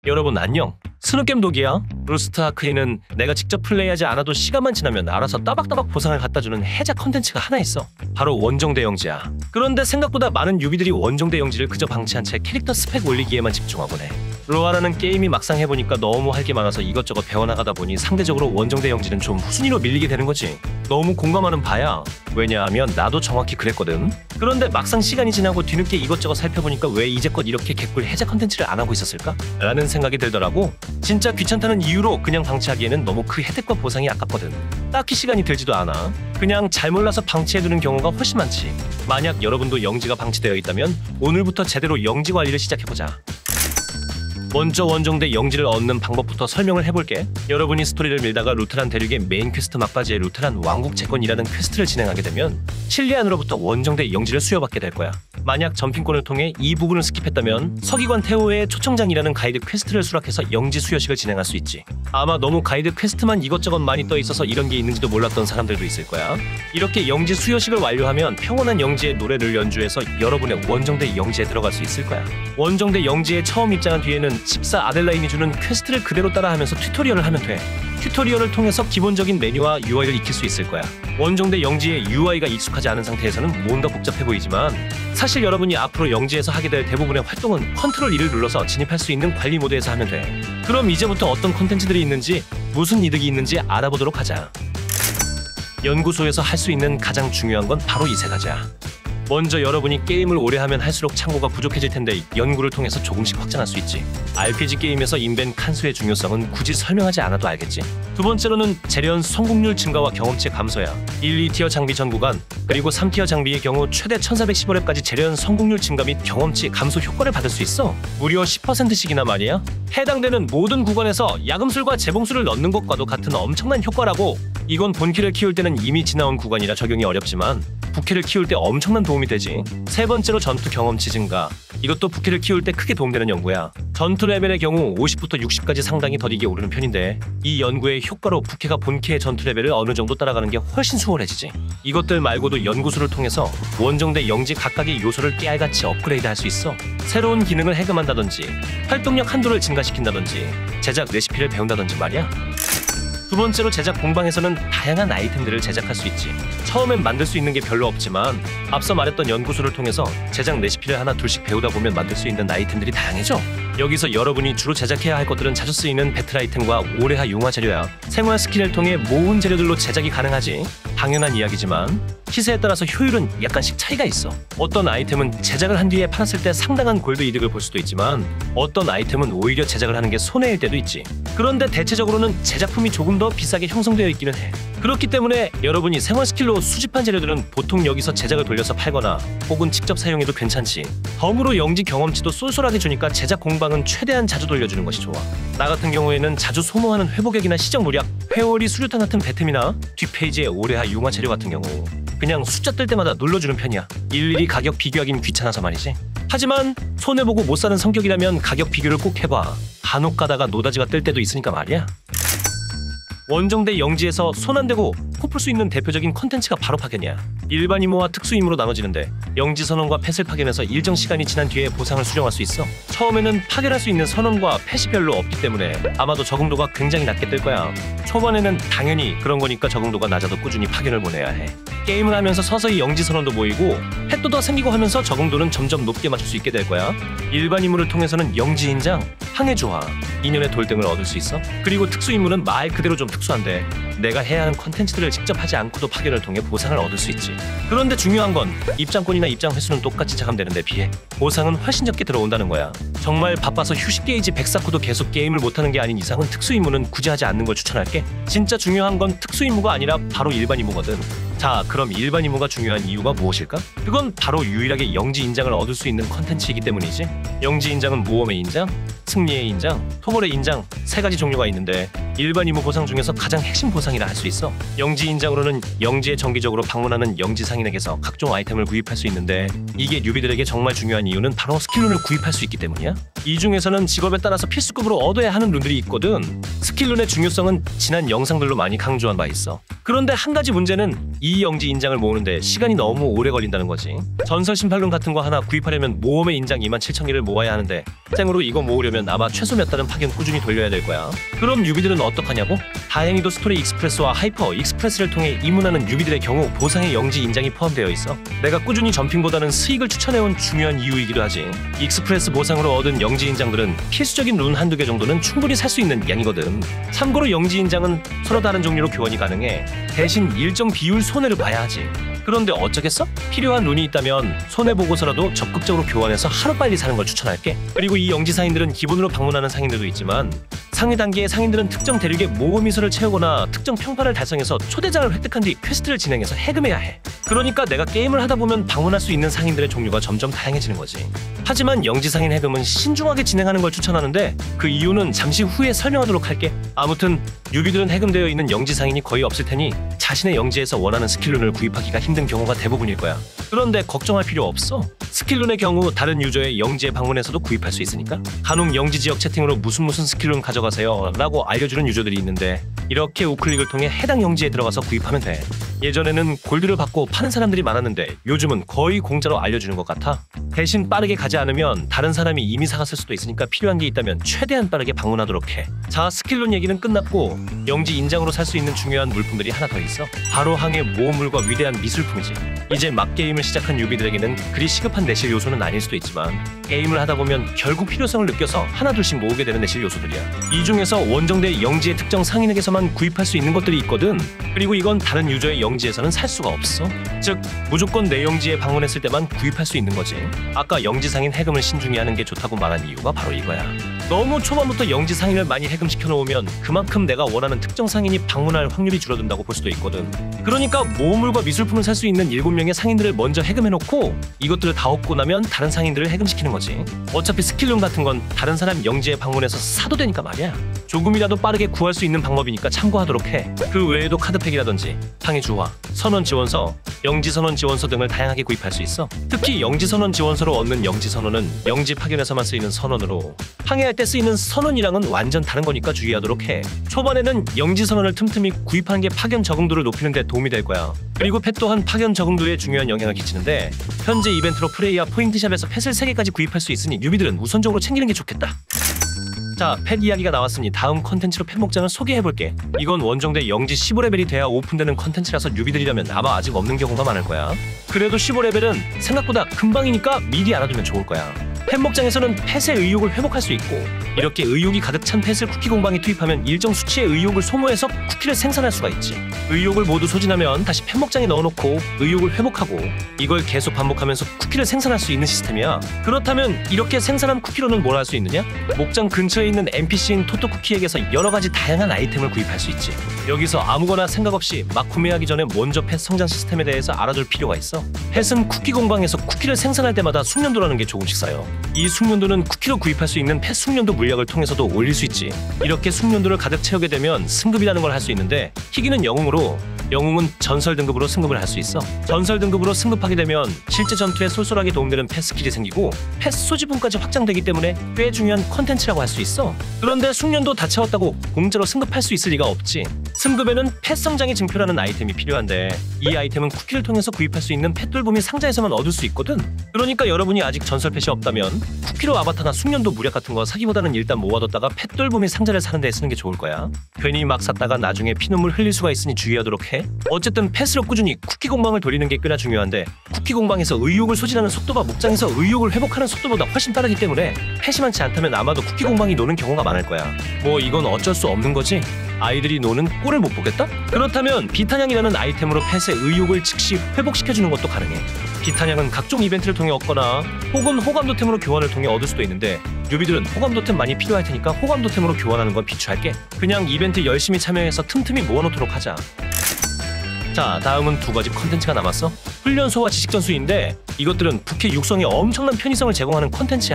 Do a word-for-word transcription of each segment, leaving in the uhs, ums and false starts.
여러분 안녕, 스누겜독이야. 루스트아크에는 내가 직접 플레이하지 않아도 시간만 지나면 알아서 따박따박 보상을 갖다주는 해자 컨텐츠가 하나 있어. 바로 원정대 영지야. 그런데 생각보다 많은 유비들이 원정대 영지를 그저 방치한 채 캐릭터 스펙 올리기에만 집중하곤 해. 로아라는 게임이 막상 해보니까 너무 할 게 많아서 이것저것 배워나가다 보니 상대적으로 원정대 영지는 좀 후순위로 밀리게 되는 거지. 너무 공감하는 바야. 왜냐하면 나도 정확히 그랬거든. 그런데 막상 시간이 지나고 뒤늦게 이것저것 살펴보니까 왜 이제껏 이렇게 개꿀 해자 컨텐츠를 안 하고 있었을까? 라는 생각이 들더라고. 진짜 귀찮다는 이유로 그냥 방치하기에는 너무 그 혜택과 보상이 아깝거든. 딱히 시간이 들지도 않아. 그냥 잘 몰라서 방치해두는 경우가 훨씬 많지. 만약 여러분도 영지가 방치되어 있다면 오늘부터 제대로 영지 관리를 시작해보자. 먼저 원정대 영지를 얻는 방법부터 설명을 해볼게. 여러분이 스토리를 밀다가 루테란 대륙의 메인 퀘스트 막바지에 루테란 왕국 재건이라는 퀘스트를 진행하게 되면 칠리안으로부터 원정대 영지를 수여받게 될 거야. 만약 점핑권을 통해 이 부분을 스킵했다면 서기관 태호의 초청장이라는 가이드 퀘스트를 수락해서 영지 수여식을 진행할 수 있지. 아마 너무 가이드 퀘스트만 이것저것 많이 떠 있어서 이런 게 있는지도 몰랐던 사람들도 있을 거야. 이렇게 영지 수여식을 완료하면 평온한 영지의 노래를 연주해서 여러분의 원정대 영지에 들어갈 수 있을 거야. 원정대 영지에 처음 입장한 뒤에는 집사 아델라인이 주는 퀘스트를 그대로 따라하면서 튜토리얼을 하면 돼. 튜토리얼을 통해서 기본적인 메뉴와 유아이를 익힐 수 있을 거야. 원정대 영지의 유아이가 익숙하지 않은 상태에서는 뭔가 복잡해 보이지만 사실 여러분이 앞으로 영지에서 하게 될 대부분의 활동은 컨트롤 이를 눌러서 진입할 수 있는 관리 모드에서 하면 돼. 그럼 이제부터 어떤 콘텐츠들이 있는지, 무슨 이득이 있는지 알아보도록 하자. 연구소에서 할 수 있는 가장 중요한 건 바로 이 세 가지야. 먼저 여러분이 게임을 오래 하면 할수록 창고가 부족해질 텐데 연구를 통해서 조금씩 확장할 수 있지. 알피지 게임에서 인벤 칸수의 중요성은 굳이 설명하지 않아도 알겠지. 두 번째로는 재련 성공률 증가와 경험치 감소야. 일, 이 티어 장비 전 구간, 그리고 삼 티어 장비의 경우 최대 천사백십오 렙까지 재련 성공률 증가 및 경험치 감소 효과를 받을 수 있어. 무려 십 퍼센트씩이나 말이야. 해당되는 모든 구간에서 야금술과 재봉술을 넣는 것과도 같은 엄청난 효과라고. 이건 본캐를 키울 때는 이미 지나온 구간이라 적용이 어렵지만 부캐를 키울 때 엄청난 도움이 되지. 세 번째로 전투 경험치 증가. 이것도 부캐를 키울 때 크게 도움되는 연구야. 전투 레벨의 경우 오십부터 육십까지 상당히 더디게 오르는 편인데 이 연구의 효과로 부캐가 본캐의 전투 레벨을 어느 정도 따라가는 게 훨씬 수월해지지. 이것들 말고도 연구소를 통해서 원정대 영지 각각의 요소를 깨알같이 업그레이드 할 수 있어. 새로운 기능을 해금한다든지 활동력 한도를 증가시킨다든지 제작 레시피를 배운다든지 말이야. 두 번째로 제작 공방에서는 다양한 아이템들을 제작할 수 있지. 처음엔 만들 수 있는 게 별로 없지만 앞서 말했던 연구소를 통해서 제작 레시피를 하나 둘씩 배우다 보면 만들 수 있는 아이템들이 다양해져. 여기서 여러분이 주로 제작해야 할 것들은 자주 쓰이는 배틀 아이템과 오래하 융화 재료야. 생활 스킬을 통해 모은 재료들로 제작이 가능하지. 당연한 이야기지만 시세에 따라서 효율은 약간씩 차이가 있어. 어떤 아이템은 제작을 한 뒤에 팔았을 때 상당한 골드 이득을 볼 수도 있지만 어떤 아이템은 오히려 제작을 하는 게 손해일 때도 있지. 그런데 대체적으로는 제작품이 조금 더 비싸게 형성되어 있기는 해. 그렇기 때문에 여러분이 생활 스킬로 수집한 재료들은 보통 여기서 제작을 돌려서 팔거나 혹은 직접 사용해도 괜찮지. 덤으로 영지 경험치도 쏠쏠하게 주니까 제작 공방은 최대한 자주 돌려주는 것이 좋아. 나 같은 경우에는 자주 소모하는 회복액이나 시정 무력, 회오리 수류탄 같은 배템이나 뒷페이지의 오래하 융화 재료 같은 경우 그냥 숫자 뜰 때마다 눌러주는 편이야. 일일이 가격 비교하긴 귀찮아서 말이지. 하지만 손해보고 못 사는 성격이라면 가격 비교를 꼭 해봐. 간혹 가다가 노다지가 뜰 때도 있으니까 말이야. 원정대 영지에서 손 안 대고 코 풀 수 있는 대표적인 컨텐츠가 바로 파견이야. 일반 임무와 특수 임무로 나눠지는데 영지 선원과 펫을 파견해서 일정 시간이 지난 뒤에 보상을 수령할 수 있어. 처음에는 파견할 수 있는 선원과 펫이 별로 없기 때문에 아마도 적응도가 굉장히 낮게 뜰 거야. 초반에는 당연히 그런 거니까 적응도가 낮아도 꾸준히 파견을 보내야 해. 게임을 하면서 서서히 영지 선원도 모이고 펫도 더 생기고 하면서 적응도는 점점 높게 맞출 수 있게 될 거야. 일반 임무를 통해서는 영지 인장, 항해 조화, 인연의 돌 등을 얻을 수 있어. 그리고 특수 임무는 말 그대로 좀 특수한데 내가 해야 하는 컨텐츠들을 직접 하지 않고도 파견을 통해 보상을 얻을 수 있지. 그런데 중요한 건 입장권이나 입장 횟수는 똑같이 차감되는 데 비해 보상은 훨씬 적게 들어온다는 거야. 정말 바빠서 휴식 게이지 백 쌓고도 계속 게임을 못하는 게 아닌 이상은 특수 임무는 굳이 하지 않는 걸 추천할게. 진짜 중요한 건 특수 임무가 아니라 바로 일반 임무거든. 자, 그럼 일반 임무가 중요한 이유가 무엇일까? 그건 바로 유일하게 영지 인장을 얻을 수 있는 컨텐츠이기 때문이지. 영지 인장은 모험의 인장, 승리의 인장, 토벌의 인장 세 가지 종류가 있는데 일반 임무 보상 중에서 가장 핵심 보상이라 할 수 있어. 영지 인장으로는 영지에 정기적으로 방문하는 영지 상인에게서 각종 아이템을 구입할 수 있는데 이게 뉴비들에게 정말 중요한 이유는 바로 스킬룬을 구입할 수 있기 때문이야. 이 중에서는 직업에 따라서 필수급으로 얻어야 하는 룬들이 있거든. 스킬룬의 중요성은 지난 영상들로 많이 강조한 바 있어. 그런데 한 가지 문제는 이 영지 인장을 모으는데 시간이 너무 오래 걸린다는 거지. 전설 심팔룬 같은 거 하나 구입하려면 모험의 인장 이만 칠천 개를 모아야 하는데 생으로 이거 모으려면 아마 최소 몇 달은 파견 꾸준히 돌려야 될 거야. 그럼 뉴비들은 어떡하냐고? 다행히도 스토리 익스프레스와 하이퍼 익스프레스를 통해 입문하는 뉴비들의 경우 보상의 영지 인장이 포함되어 있어. 내가 꾸준히 점핑보다는 스익을 추천해온 중요한 이유이기도 하지. 익스프레스 보상으로 얻은 영지 인장들은 필수적인 룬 한두 개 정도는 충분히 살 수 있는 양이거든. 참고로 영지 인장은 서로 다른 종류로 교환이 가능해. 대신 일정 비율 손해를 봐야 하지. 그런데 어쩌겠어? 필요한 룬이 있다면 손해보고서라도 적극적으로 교환해서 하루빨리 사는 걸 추천할게. 그리고 이 영지 상인들은 기본으로 방문하는 상인들도 있지만 상위 단계의 상인들은 특정 대륙의 모험 미소를 채우거나 특정 평판을 달성해서 초대장을 획득한 뒤 퀘스트를 진행해서 해금해야 해. 그러니까 내가 게임을 하다 보면 방문할 수 있는 상인들의 종류가 점점 다양해지는 거지. 하지만 영지 상인 해금은 신중하게 진행하는 걸 추천하는데 그 이유는 잠시 후에 설명하도록 할게. 아무튼 뉴비들은 해금되어 있는 영지 상인이 거의 없을 테니 자신의 영지에서 원하는 스킬룬을 구입하기가 힘든 경우가 대부분일 거야. 그런데 걱정할 필요 없어. 스킬룬의 경우 다른 유저의 영지에 방문해서도 구입할 수 있으니까. 간혹 영지 지역 채팅으로 무슨 무슨 스킬룬 가져가세요 라고 알려주는 유저들이 있는데 이렇게 우클릭을 통해 해당 영지에 들어가서 구입하면 돼. 예전에는 골드를 받고 파는 사람들이 많았는데 요즘은 거의 공짜로 알려주는 것 같아. 대신 빠르게 가지 않으면 다른 사람이 이미 사갔을 수도 있으니까 필요한 게 있다면 최대한 빠르게 방문하도록 해. 자, 스킬룬 얘기는 끝났고 영지 인장으로 살 수 있는 중요한 물품들이 하나 더 있어. 바로 항해 모험물과 위대한 미술품이지. 이제 막 게임을 시작한 유비들에게는 그리 시급한 내실 요소는 아닐 수도 있지만 게임을 하다 보면 결국 필요성을 느껴서 하나둘씩 모으게 되는 내실 요소들이야. 이 중에서 원정대 영지의 특정 상인에게서만 구입할 수 있는 것들이 있거든. 그리고 이건 다른 유저의 영지에서는 살 수가 없어. 즉 무조건 내 영지에 방문했을 때만 구입할 수 있는 거지. 아까 영지 상인 해금을 신중히 하는 게 좋다고 말한 이유가 바로 이거야. 너무 초반부터 영지 상인을 많이 해금시켜 놓으면 그만큼 내가 원하는 특정 상인이 방문할 확률이 줄어든다고 볼 수도 있거든. 그러니까 모험물과 미술품을 살 수 있는 일곱 명의 상인들을 먼저 해금해놓고 이것들을 다 얻고 나면 다른 상인들을 해금시키는 거지. 어차피 스킬룸 같은 건 다른 사람 영지에 방문해서 사도 되니까 말이야. 조금이라도 빠르게 구할 수 있는 방법이니까 참고하도록 해. 그 외에도 카드팩이라든지 항해 주화, 선원 지원서, 영지 선원 지원서 등을 다양하게 구입할 수 있어. 특히 영지 선원 지원서로 얻는 영지 선원은 영지 파견에서만 쓰이는 선원으로 항해할 때 쓰이는 선원이랑은 완전 다른 거니까 주의하도록 해. 초반에는 영지 선원을 틈틈이 구입하는 게 파견 적응도를 높이는 데 도움이 될 거야. 그리고 펫 또한 파견 적응도에 중요한 영향을 끼치는데 현재 이벤트로 프레이와 포인트샵에서 펫을 세 개까지 구입할 수 있으니 뉴비들은 우선적으로 챙기는 게 좋겠다. 자, 펫 이야기가 나왔으니 다음 컨텐츠로 펫 목장을 소개해볼게. 이건 원정대 영지 십오 레벨이 돼야 오픈되는 컨텐츠라서 뉴비들이라면 아마 아직 없는 경우가 많을 거야. 그래도 십오 레벨은 생각보다 금방이니까 미리 알아두면 좋을 거야. 펫 목장에서는 펫의 의욕을 회복할 수 있고 이렇게 의욕이 가득 찬 펫을 쿠키 공방에 투입하면 일정 수치의 의욕을 소모해서 쿠키를 생산할 수가 있지. 의욕을 모두 소진하면 다시 펫 목장에 넣어놓고 의욕을 회복하고 이걸 계속 반복하면서 쿠키를 생산할 수 있는 시스템이야. 그렇다면 이렇게 생산한 쿠키로는 뭘 할 수 있느냐? 목장 근처에 있는 엔피씨인 토토 쿠키에게서 여러가지 다양한 아이템을 구입할 수 있지. 여기서 아무거나 생각 없이 막 구매하기 전에 먼저 펫 성장 시스템에 대해서 알아둘 필요가 있어. 펫은 쿠키 공방에서 쿠키를 생산할 때마다 숙련도라는 게 조금씩 쌓여. 이 숙련도는 쿠키로 구입할 수 있는 펫 숙련도 물약을 통해서도 올릴 수 있지. 이렇게 숙련도를 가득 채우게 되면 승급이라는 걸 할 수 있는데 희귀는 영웅으로, 영웅은 전설 등급으로 승급을 할 수 있어. 전설 등급으로 승급하게 되면 실제 전투에 쏠쏠하게 도움되는 펫 스킬이 생기고 펫 소지품까지 확장되기 때문에 꽤 중요한 컨텐츠라고 할 수 있어. 그런데 숙련도 다 채웠다고 공짜로 승급할 수 있을 리가 없지. 승급에는 펫 성장의 증표라는 아이템이 필요한데 이 아이템은 쿠키를 통해서 구입할 수 있는 펫돌봄이 상자에서만 얻을 수 있거든. 그러니까 여러분이 아직 전설 펫이 없다면 쿠키로 아바타나 숙련도 물약 같은 거 사기보다는 일단 모아뒀다가 펫돌봄이 상자를 사는 데 쓰는 게 좋을 거야. 괜히 막 샀다가 나중에 피눈물 흘릴 수가 있으니 주의하도록 해. 어쨌든 펫으로 꾸준히 쿠키 공방을 돌리는 게 꽤나 중요한데 쿠키 공방에서 의욕을 소진하는 속도가 목장에서 의욕을 회복하는 속도보다 훨씬 빠르기 때문에 펫이 많지 않다면 아마도 쿠키 공방이 노는 경우가 많을 거야. 뭐 이건 어쩔 수 없는 거지. 아이들이 노는 꼴을 못 보겠다? 그렇다면 비탄향이라는 아이템으로 펫의 의욕을 즉시 회복시켜주는 것도 가능해. 비탄향은 각종 이벤트를 통해 얻거나 혹은 호감도템으로 교환을 통해 얻을 수도 있는데 뉴비들은 호감도템 많이 필요할 테니까 호감도템으로 교환하는 건 비추할게. 그냥 이벤트 열심히 참여해서 틈틈이 모아놓도록 하자. 자, 다음은 두 가지 컨텐츠가 남았어. 훈련소와 지식전수인데 이것들은 부캐 육성에 엄청난 편의성을 제공하는 컨텐츠야.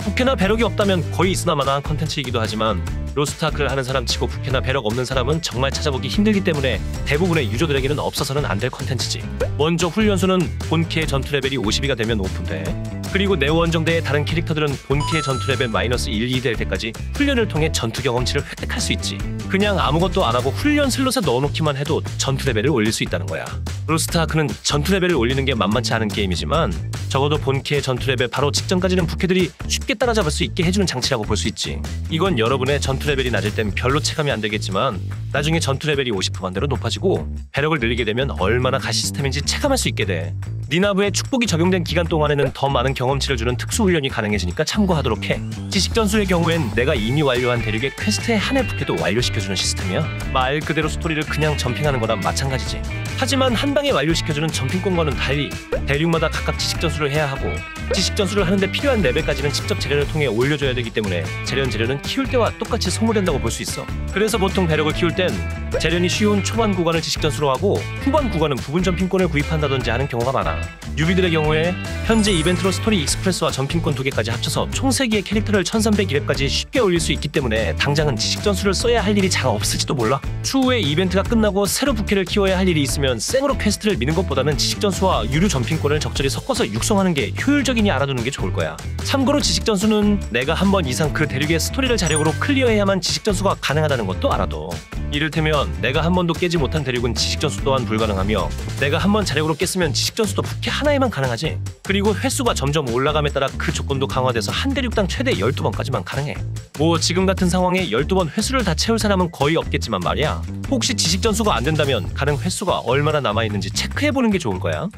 부캐나 배럭이 없다면 거의 있으나마나한 컨텐츠이기도 하지만 로스트아크를 하는 사람 치고 부캐나 배럭 없는 사람은 정말 찾아보기 힘들기 때문에 대부분의 유저들에게는 없어서는 안 될 컨텐츠지. 먼저 훈련소는 본캐의 전투 레벨이 오십이가 되면 오픈돼. 그리고 네오원정대의 다른 캐릭터들은 본캐의 전투 레벨 마이너스 일, 이 될 때까지 훈련을 통해 전투 경험치를 획득할 수 있지. 그냥 아무것도 안 하고 훈련 슬롯에 넣어놓기만 해도 전투 레벨을 올릴 수 있다는 거야. 로스트아크는 전투 레벨을 올리는 게 만만치 않은 게임이지만 적어도 본캐의 전투 레벨 바로 직전까지는 부캐들이 쉽게 따라잡을 수 있게 해주는 장치라고 볼 수 있지. 이건 여러분의 전투 레벨이 낮을 땐 별로 체감이 안 되겠지만 나중에 전투 레벨이 오십 퍼센트만대로 높아지고 배럭을 늘리게 되면 얼마나 가 시스템인지 체감할 수 있게 돼. 니나브의 축복이 적용된 기간 동안에는 더 많은 경험치를 주는 특수훈련이 가능해지니까 참고하도록 해. 지식전수의 경우엔 내가 이미 완료한 대륙의 퀘스트의 한 해 부캐도 완료시켜주는 시스템이야. 말 그대로 스토리를 그냥 점핑하는 거랑 마찬가지지. 하지만 한 방에 완료시켜주는 점핑권과는 달리 대륙마다 각각 지식전수를 해야 하고 지식전수를 하는데 필요한 레벨까지는 직접 재련을 통해 올려줘야 되기 때문에 재련 재련은 키울 때와 똑같이 소모된다고 볼 수 있어. 그래서 보통 배럭을 키울 땐 재련이 쉬운 초반 구간을 지식전수로 하고 후반 구간은 부분 점핑권을 구입한다든지 하는 경우가 많아. 유비들의 경우에 현재 이벤트로 스토리 익스프레스와 점핑권 두 개까지 합쳐서 총 세 개의 캐릭터를 천삼백 렙까지 쉽게 올릴 수 있기 때문에 당장은 지식전수를 써야 할 일이 잘 없을지도 몰라. 추후에 이벤트가 끝나고 새로 부캐를 키워야 할 일이 있으면 생으로 퀘스트를 미는 것보다는 지식전수와 유료 점핑권을 적절히 섞어서 육성하는 게 효율적이니 알아두는 게 좋을 거야. 참고로 지식전수는 내가 한 번 이상 그 대륙의 스토리를 자력으로 클리어해야만 지식전수가 가능하다는 것도 알아둬. 이를테면 내가 한 번도 깨지 못한 대륙은 지식전수 또한 불가능하며 내가 한 번 자력으로 깼으면 지식전수도 부캐 하나에만 가능하지. 그리고 횟수가 점점 올라감에 따라 그 조건도 강화돼서 한 대륙당 최대 열두 번까지만 가능해. 뭐 지금 같은 상황에 열두 번 횟수를 다 채울 사람은 거의 없겠지만 말이야. 혹시 지식전수가 안 된다면 가능 횟수가 얼마나 남아있는지 체크해보는 게 좋을 거야.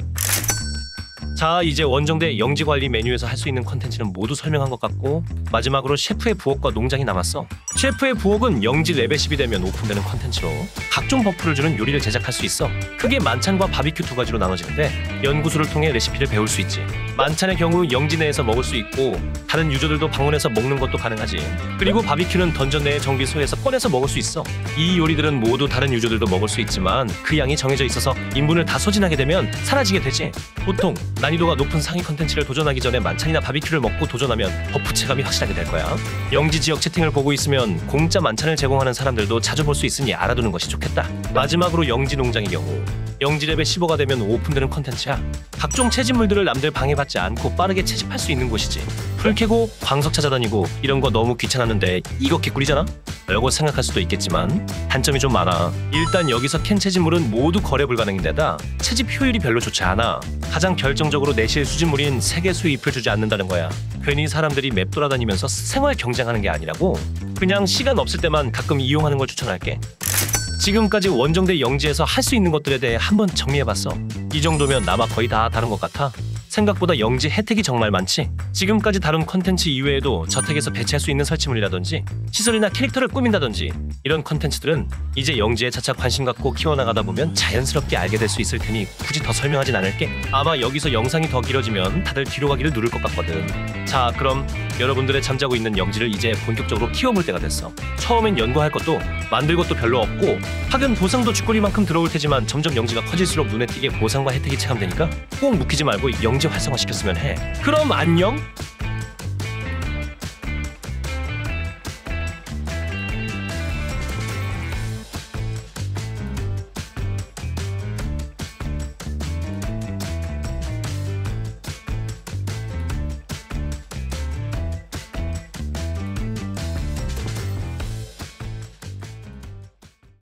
자, 이제 원정대 영지관리 메뉴에서 할 수 있는 컨텐츠는 모두 설명한 것 같고 마지막으로 셰프의 부엌과 농장이 남았어. 셰프의 부엌은 영지 레벨 십이 되면 오픈되는 컨텐츠로 각종 버프를 주는 요리를 제작할 수 있어. 크게 만찬과 바비큐 두 가지로 나눠지는데 연구소를 통해 레시피를 배울 수 있지. 만찬의 경우 영지 내에서 먹을 수 있고 다른 유저들도 방문해서 먹는 것도 가능하지. 그리고 바비큐는 던전 내의 정비소에서 꺼내서 먹을 수 있어. 이 요리들은 모두 다른 유저들도 먹을 수 있지만 그 양이 정해져 있어서 인분을 다 소진하게 되면 사라지게 되지. 보통 난이도가 높은 상위 컨텐츠를 도전하기 전에 만찬이나 바비큐를 먹고 도전하면 버프 체감이 확실하게 될 거야. 영지 지역 채팅을 보고 있으면 공짜 만찬을 제공하는 사람들도 자주 볼 수 있으니 알아두는 것이 좋겠다. 마지막으로 영지 농장의 경우 영지 레벨 십오가 되면 오픈되는 컨텐츠야. 각종 채집물들을 남들 방해받지 않고 빠르게 채집할 수 있는 곳이지. 풀 캐고 광석 찾아다니고 이런 거 너무 귀찮았는데 이거 개꿀이잖아? 라고 생각할 수도 있겠지만 단점이 좀 많아. 일단 여기서 캔 채집물은 모두 거래 불가능인데다 채집 효율이 별로 좋지 않아. 가장 결정적으로 내실 수집물인 세계 수입을 주지 않는다는 거야. 괜히 사람들이 맵 돌아다니면서 생활 경쟁하는 게 아니라고. 그냥 시간 없을 때만 가끔 이용하는 걸 추천할게. 지금까지 원정대 영지에서 할 수 있는 것들에 대해 한번 정리해봤어. 이 정도면 아마 거의 다 다른 것 같아. 생각보다 영지 혜택이 정말 많지. 지금까지 다룬 컨텐츠 이외에도 저택에서 배치할 수 있는 설치물이라든지 시설이나 캐릭터를 꾸민다든지 이런 컨텐츠들은 이제 영지에 차차 관심 갖고 키워나가다 보면 자연스럽게 알게 될 수 있을 테니 굳이 더 설명하진 않을게. 아마 여기서 영상이 더 길어지면 다들 뒤로 가기를 누를 것 같거든. 자, 그럼 여러분들의 잠자고 있는 영지를 이제 본격적으로 키워볼 때가 됐어. 처음엔 연구할 것도 만들 것도 별로 없고 하긴 보상도 쥐꼬리만큼 들어올 테지만 점점 영지가 커질수록 눈에 띄게 보상과 혜택이 체감되니까 꼭 묵히지 말고 영지 활성화시켰으면 해. 그럼 안녕?